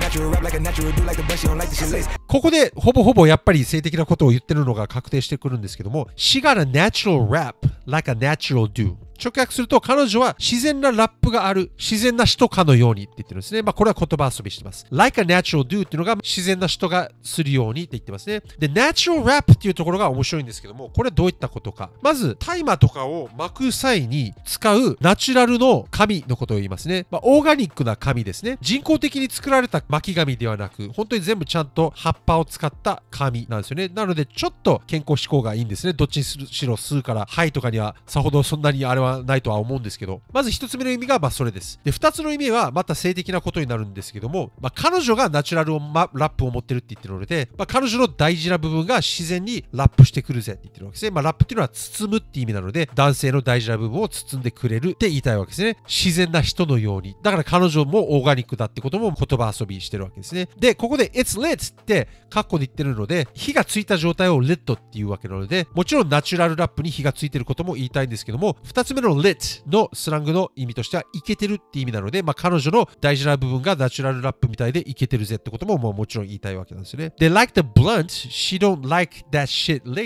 [SPEAKER 1] ここでほぼほぼやっぱり性的なことを言ってるのが確定してくるんですけども、She got a natural rap like a natural do。直訳すると、彼女は自然なラップがある、自然な人かのようにって言ってるんですね。これは言葉遊びしてます。Like a natural do っていうのが自然な人がするようにって言ってますね。で、natural rap っていうところが面白いんですけども、これはどういったことか。まず、大麻とかを巻く際に使うナチュラルの紙のことを言いますね。オーガニックな紙ですね。人工的に作られた巻き紙ではなく、本当に全部ちゃんと葉っぱを使った紙なんですよね。なので、ちょっと健康志向がいいんですね。どっちにしろ吸うから、肺とかにはさほどそんなにあれはないとは思うんですけど、まず一つ目の意味がそれです。で、二つの意味はまた性的なことになるんですけども、彼女がナチュラルラップを持ってるって言ってるので、彼女の大事な部分が自然にラップしてくるぜって言ってるわけですね。ラップっていうのは包むって意味なので、男性の大事な部分を包んでくれるって言いたいわけですね。自然な人のように。だから彼女もオーガニックだってことも言葉遊びしてるわけですね。で、ここで It's lit ってカッコで言ってるので、火がついた状態を lit っていうわけなので、もちろんナチュラルラップに火がついてることも言いたいんですけども、二つ目の lit のスラングの意味としてはイケてるって意味なので、彼女の大事な部分がナチュラルラップみたいでイケてるぜってことももちろん言いたいわけなんですよね。で、like the blunt, she don't like that shit laced。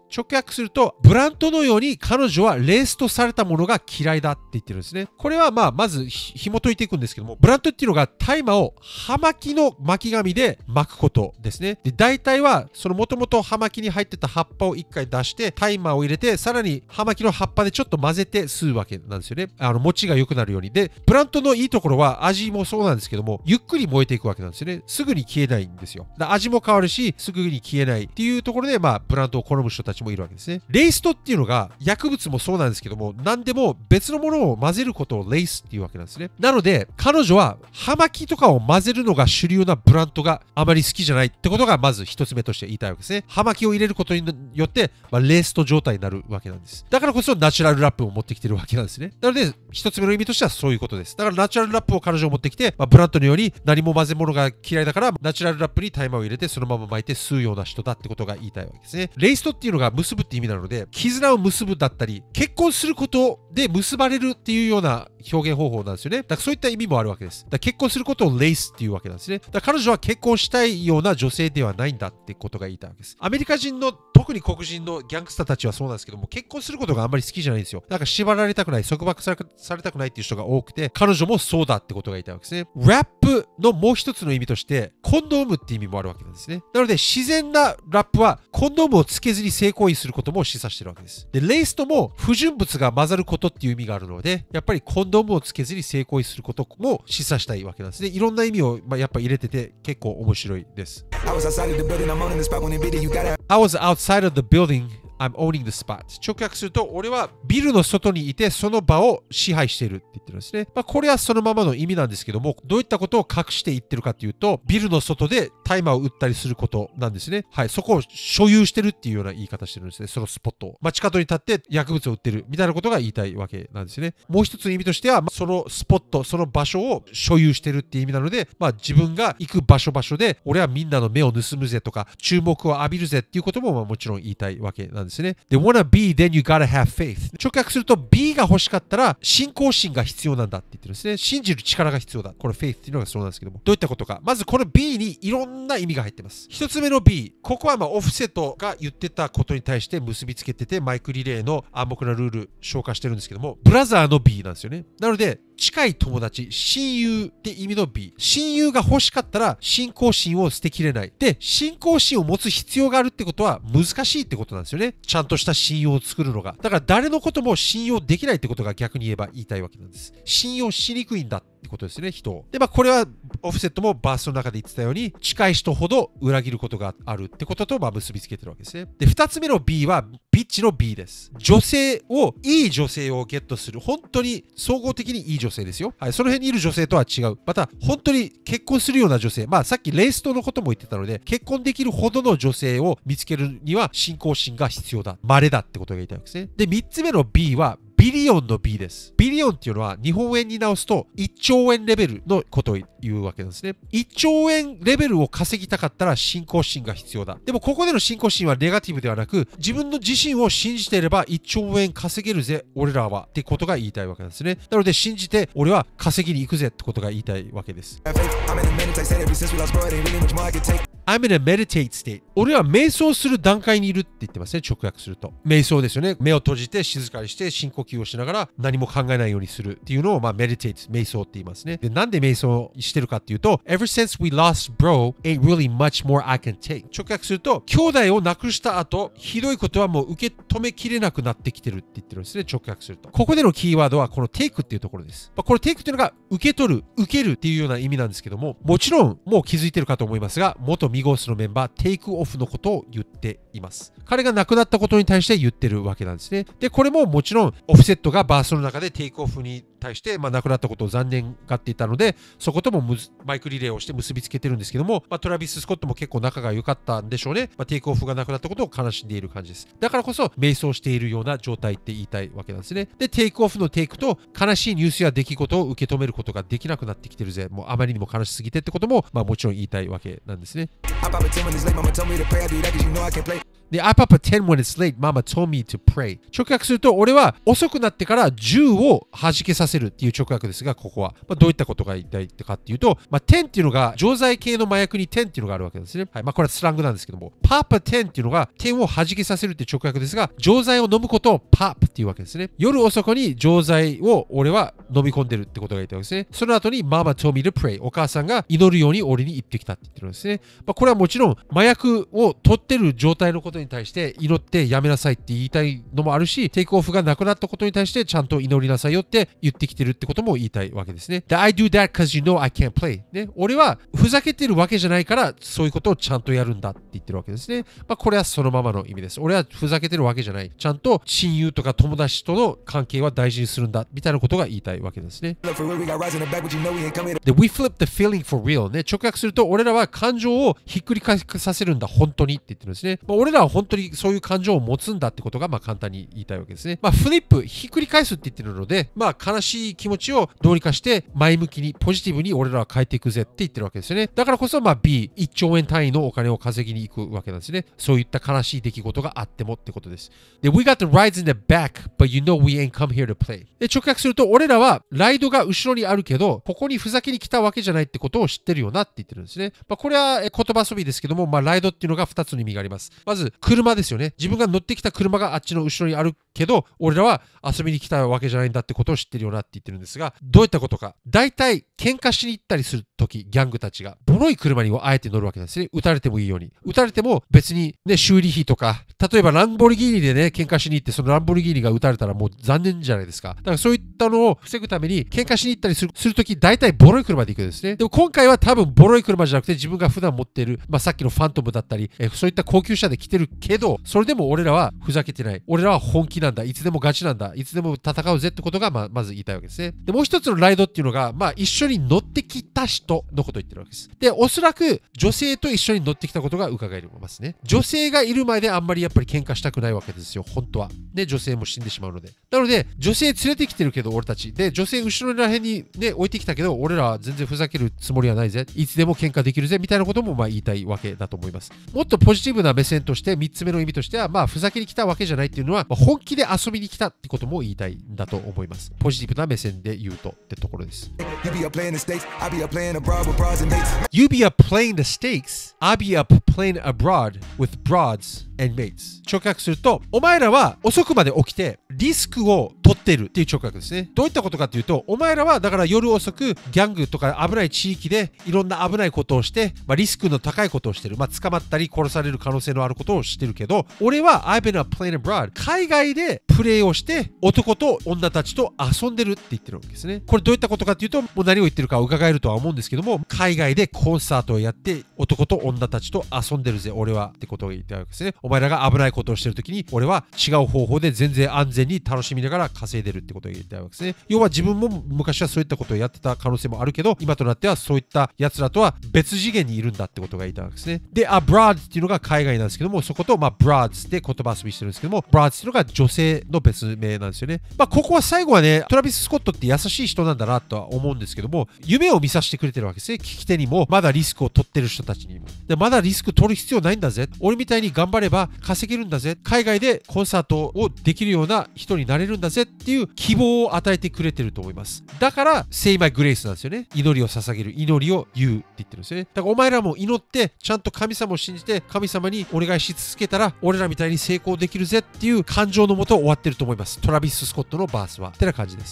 [SPEAKER 1] 直訳すると、ブラントのように彼女はレースとされたものが嫌いだって言ってるんですね。これはまず紐解いていくんですけども、ブラントっていうのが大麻を葉巻の巻き紙で巻くことですね。で、大体は、その元々葉巻に入ってた葉っぱを一回出して、大麻を入れて、さらに葉巻の葉っぱでちょっと混ぜて吸うわけなんですよね。持ちが良くなるように。で、ブラントのいいところは味もそうなんですけども、ゆっくり燃えていくわけなんですよね。すぐに消えないんですよ。味も変わるし、すぐに消えないっていうところで、ブラントを好む人たちもいるわけですね。レイストっていうのが、薬物もそうなんですけども、何でも別のものを混ぜることをレイスっていうわけなんですね。なので、彼女は葉巻とかを混ぜるのが主流なブラントがあまり好きじゃないってことが、まず一つ目として言いたいわけですね。葉巻を入れることによって、レースト状態になるわけなんです。だからこそナチュラルラップを持ってきてるわけなんですね。なので、一つ目の意味としてはそういうことです。だからナチュラルラップを彼女を持ってきて、ブラントのように何も混ぜ物が嫌いだから、ナチュラルラップに大麻を入れてそのまま巻いて吸うような人だってことが言いたいわけですね。レイストっていうのが結ぶって意味なので、絆を結ぶだったり、結婚することで結ばれるっていうような表現方法なんですよね。だからそういった意味もあるわけです。だから結婚することをレイスっていうわけなんですね。だから彼女は結婚したいような女性ではないんだってことが言いたいわけです。アメリカ人の特に黒人のギャングスターたちはそうなんですけども、結婚することがあんまり好きじゃないんですよ。なんか縛られたくない、束縛されたくないっていう人が多くて、彼女もそうだってことが言いたいわけですね。ラップのもう一つの意味として、コンドームって意味もあるわけなんですね。なので、自然なラップは、コンドームをつけずに性行為することも示唆してるわけです。で、レイストも不純物が混ざることっていう意味があるので、やっぱりコンドームをつけずに性行為することも示唆したいわけなんですね。いろんな意味をやっぱ入れてて結構面白いです。I was outside of the building. I'm owning the spot. 直訳すると、俺はビルの外にいてその場を支配しているって言ってるんですね。これはそのままの意味なんですけども、どういったことを隠して言ってるかっていうと、ビルの外で大麻を売ったりすることなんですね。はい、そこを所有してるっていうような言い方してるんですね。そのスポットを。地下道に立って薬物を売ってるみたいなことが言いたいわけなんですよね。もう一つの意味としては、そのスポット、その場所を所有してるっていう意味なので、自分が行く場所で、俺はみんなの目を盗むぜとか、注目を浴びるぜっていうことももちろん言いたいわけなんですね。で、wanna be, then you gotta have faith. 直訳すると B が欲しかったら信仰心が必要なんだって言ってるんですね。信じる力が必要だ。これ faith っていうのがそうなんですけども。どういったことか。まずこの B にいろんな意味が入ってます。一つ目の B。ここはオフセットが言ってたことに対して結びつけてて、マイクリレーの暗黙なルール消化してるんですけども、ブラザーの B なんですよね。なので、近い友達、親友って意味の B。親友が欲しかったら信仰心を捨てきれない。で、信仰心を持つ必要があるってことは難しいってことなんですよね。ちゃんとした信用を作るのが。だから誰のことも信用できないってことが逆に言えば言いたいわけなんです。信用しにくいんだってことですね、人を。で、これはオフセットもバースの中で言ってたように、近い人ほど裏切ることがあるってことと結びつけてるわけですね。で、二つ目の B はビッチの B です。いい女性をゲットする。本当に総合的にいい女性ですよ。はい、その辺にいる女性とは違う。また、本当に結婚するような女性。さっきレイストのことも言ってたので、結婚できるほどの女性を見つけるには信仰心が必要だ。稀だってことが言いたいわけですね。で、三つ目の B は、ビリオンの B です。ビリオンっていうのは日本円に直すと1兆円レベルのことを言うわけなんですね。1兆円レベルを稼ぎたかったら信仰心が必要だ。でもここでの信仰心はネガティブではなく、自分の自身を信じていれば1兆円稼げるぜ、俺らはってことが言いたいわけなんですね。なので信じて俺は稼ぎに行くぜってことが言いたいわけです。I'm in a meditate state. 俺は瞑想する段階にいるって言ってますね、直訳すると。瞑想ですよね。目を閉じて静かにして深呼吸をしながら何も考えないようにするっていうのをmeditate、瞑想って言いますね。で、なんで瞑想してるかっていうと、Ever since we lost bro, ain't really much more I can take. 直訳すると、兄弟を亡くした後、ひどいことはもう受け止めきれなくなってきてるって言ってるんですね、直訳すると。ここでのキーワードはこの take っていうところです。この take っていうのが受け取る、受けるっていうような意味なんですけども、もちろんもう気づいてるかと思いますが、元ミゴースのメンバー、テイクオフのことを言っています。彼が亡くなったことに対して言ってるわけなんですね。で、これももちろんオフセットがバーストの中でテイクオフに対して、亡くなったことを残念がっていたので、そこともマイクリレーをして結びつけてるんですけども、トラビス・スコットも結構仲が良かったんでしょうね。テイクオフがなくなったことを悲しんでいる感じです。だからこそ、瞑想しているような状態って言いたいわけなんですね。で、テイクオフのテイクと悲しいニュースや出来事を受け止めることができなくなってきてるぜ。もうあまりにも悲しすぎてってことも、もちろん言いたいわけなんですね。 で、I pop a 10 when it's late, mama told me to pray. 直訳すると、俺は遅くなってから銃を弾けさせるっていう直訳ですが、ここは。どういったことが言いたいかっていうと、10っていうのが、錠剤系の麻薬に10っていうのがあるわけですね。はい。これはスラングなんですけども、pop a 10っていうのが、10を弾けさせるっていう直訳ですが、錠剤を飲むことを pop っていうわけですね。夜遅くに錠剤を俺は飲み込んでるってことが言いたいわけですね。その後に Mama told me to pray。お母さんが祈るように俺に言ってきたって言ってるんですね。これはもちろん麻薬を取ってる状態のことに対して祈ってやめなさいって言いたいのもあるし、テイクオフがなくなったことに対してちゃんと祈りなさいよって言ってきてるってことも言いたいわけですね。で、I do that because you know I can't play。ね。俺はふざけてるわけじゃないからそういうことをちゃんとやるんだって言ってるわけですね。これはそのままの意味です。俺はふざけてるわけじゃない。ちゃんと親友とか友達との関係は大事にするんだみたいなことが言いたいわけですね。で、We flip the feeling for real ね。直訳すると、俺らは感情をひっくり返させるんだ、本当にって言ってるんですね。俺らは本当にそういう感情を持つんだってことが、簡単に言いたいわけですね。フリップ、ひっくり返すって言ってるので、悲しい気持ちをどうにかして前向きに、ポジティブに俺らは変えていくぜって言ってるわけですよね。だからこそ、B、1兆円単位のお金を稼ぎに行くわけなんですね。そういった悲しい出来事があってもってことです。で、We got the rides in the back, but you know we ain't come here to play。で、直訳すると、俺らはライドが後ろにあるけど、ここにふざけに来たわけじゃないってことを知ってるよなって言ってるんですね。これは言葉遊びですけども、ライドっていうのが2つの意味があります。まず、車ですよね。自分が乗ってきた車があっちの後ろにあるけど、俺らは遊びに来たわけじゃないんだってことを知ってるよなって言ってるんですが、どういったことか。大体、喧嘩しに行ったりするとき、ギャングたちが、ボロい車にあえて乗るわけなんですね。撃たれてもいいように。撃たれても別にね、修理費とか、例えばランボルギーニでね、喧嘩しに行って、そのランボルギーニが撃たれたらもう残念じゃないですか。だからそういったのを防ぐために、喧嘩しに行ったりするとき、大体ボロい車で行くんですね。でも今回は多分ボロい車じゃなくて、自分が普段持っている、さっきのファントムだったり、そういった高級車で来てるけど、それでも俺らはふざけてない。俺らは本気なんだ。いつでもガチなんだ。いつでも戦うぜってことが、まず言いたいわけですね。で、もう一つのライドっていうのが、一緒に乗ってきた人のことを言ってるわけです。で、おそらく女性と一緒に乗ってきたことが伺えますね。女性がいる前であんまりやっぱり喧嘩したくないわけですよ、本当は。で、女性も死んでしまうので。なので、女性連れてきてるけど、俺たち。で、女性後ろら辺にね、置いてきたけど、俺らは全然ふざけるつもりはないぜ。いつでも喧嘩できるぜ、みたいなことも言いたいわけだと思います。もっとポジティブな目線として、3つ目の意味としては、ふざけに来たわけじゃないっていうのは、本気で遊びに来たってことも言いたいんだと思います。ポジティブな目線で言うとってところです。You be up playing the stakes, I'll be up playing abroad with broads and mates。直訳すると、お前らは遅くまで起きてリスクを取ってるっていう直訳ですね。どういったことかっていうと、お前らはだから夜遅くギャングとか危ない地域でいろんな危ないことをして、リスクの高いことをしてる。捕まったり殺される可能性のあることをしてるけど、俺は I've been up playing abroad。海外でプレイをして男と女たちと遊んでるって言ってるわけですね。これどういったことかっていうと、もう何を言ってるか伺えるとは思うんですけども、海外でコンサートをやって男と女たちと遊んでるぜ、俺はってことを言ってるわけですね。お前らが危ないことをしてるときに、俺は違う方法で全然安全に楽しみながら稼いでるってことを言ってるわけですね。要は自分も昔はそういったことをやってた可能性もあるけど、今となってはそういった奴らとは別次元にいるんだってことが言いたいわけですね。で、abroad っていうのが海外なんですけども、そことbroads で言葉遊びしてるんですけども、broads っていうのが女性の別名なんですよね。ここは最後はね、トラビス・スコットって優しい人なんだなとは思うんですけども、夢を見させてくれてるわけですね。聞き手にも、まだリスクを取ってる人たちにも。で、まだリスク取る必要ないんだぜ。俺みたいに頑張れば稼げるんだぜ。海外でコンサートをできるような人になれるんだぜっていう希望を与えてくれてると思います。だから、Say My Grace なんですよね。祈りを捧げる、祈りを言うって言ってるんですよね。だからお前らも祈って、ちゃんと神様を信じて、神様にお願いし続けたら、俺らみたいに成功できるぜっていう感情のもと終わってると思います。トラビス・スコットのバースは。ってな感じです。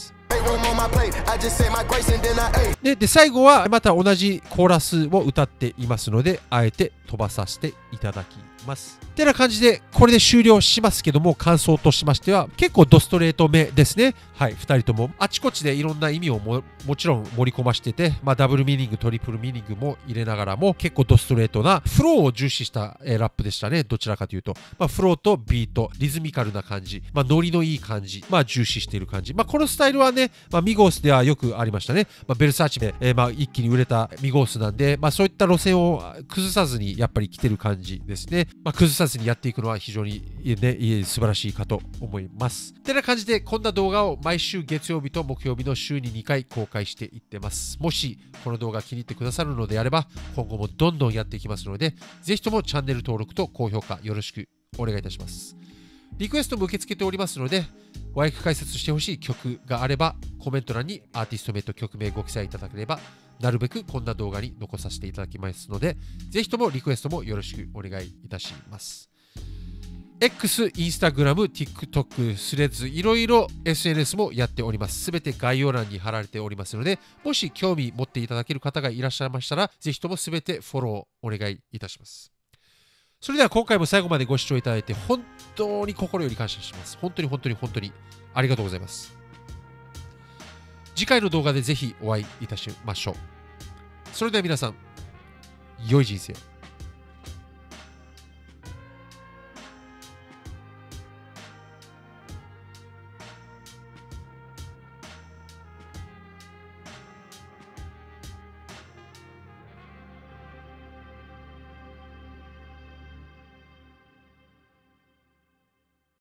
[SPEAKER 1] で、最後はまた同じコーラスを歌っていますので、あえて飛ばさせていただきます。ってな感じで、これで終了しますけども、感想としましては、結構ドストレート目ですね。はい、2人とも。あちこちでいろんな意味をもちろん盛り込ましてて、ダブルミーニング、トリプルミーニングも入れながらも、結構ドストレートなフローを重視したラップでしたね。どちらかというと。フローとビート、リズミカルな感じ、ノリのいい感じ、重視している感じ。このスタイルはね、ミゴースではよくありましたね。ベルサーチで、一気に売れたミゴースなんで、そういった路線を崩さずにやっぱり来てる感じですね。崩さずにやっていくのは非常にね、素晴らしいかと思います。てな感じで、こんな動画を毎週月曜日と木曜日の週に2回公開していってます。もしこの動画気に入ってくださるのであれば、今後もどんどんやっていきますので、ぜひともチャンネル登録と高評価よろしくお願いいたします。リクエストも受け付けておりますので、和訳解説してほしい曲があれば、コメント欄にアーティスト名と曲名ご記載いただければ、なるべくこんな動画に残させていただきますので、ぜひともリクエストもよろしくお願いいたします。X、Instagram、TikTok、スレッズ、いろいろ SNS もやっております。すべて概要欄に貼られておりますので、もし興味持っていただける方がいらっしゃいましたら、ぜひともすべてフォローお願いいたします。それでは今回も最後までご視聴いただいて本当に心より感謝します。本当に本当に本当にありがとうございます。次回の動画でぜひお会いいたしましょう。それでは皆さん、良い人生を。